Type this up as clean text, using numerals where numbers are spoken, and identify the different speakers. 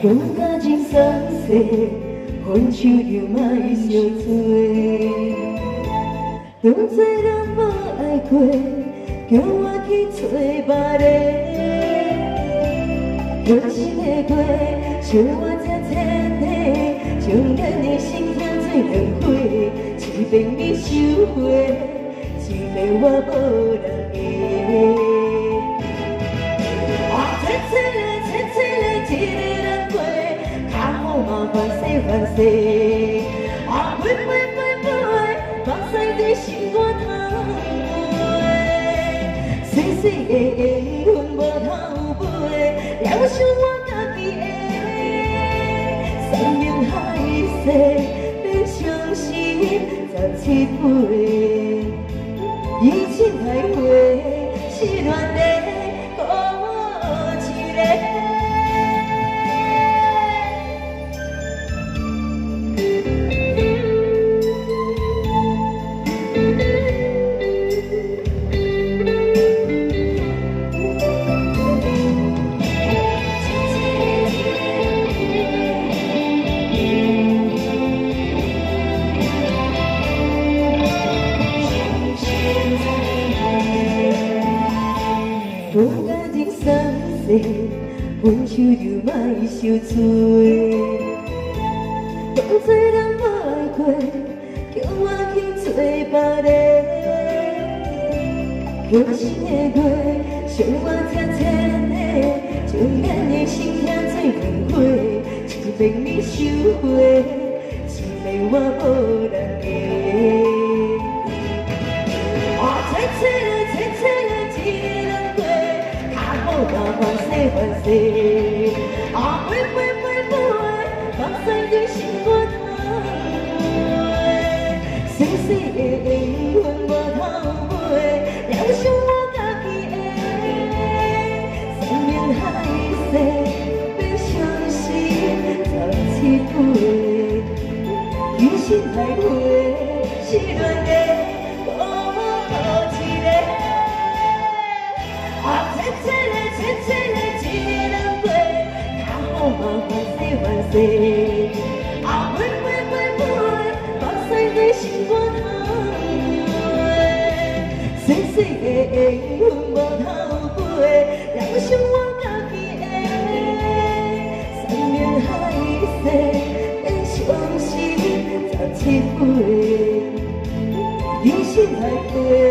Speaker 1: 甲真酸涩，分手就莫伤多。当作人无爱过，叫我去找别个。可惜的过，笑我才彻底，将咱的心痛做两回，一遍你收回，一遍我无人会。 一个人过，较好嘛烦世烦世。啊，飞飞飞飞，目屎在心肝头飞。细细的缘分无头尾，了伤我家己的。山盟海誓变相思17回，以情来回，失恋的孤一个。 我甲真酸涩，分手就莫伤多。当作人无爱过，叫我去找别个。可惜的过，伤我才彻底，将咱的心痛做两回，一遍你收回，一遍我无人会。烦世烦世，啊飞飞飞飞，目屎在心肝头飞。细细的缘分无头尾，了伤我家己的。山盟海誓变相思17回，以心来回，失恋的孤一个。啊，切一个人过，较好嘛烦世烦世。啊，飞飞飞飞，目屎在心肝头飞。细细的缘分无头尾，了伤我家己的。山盟海誓变相思17回，以心来回。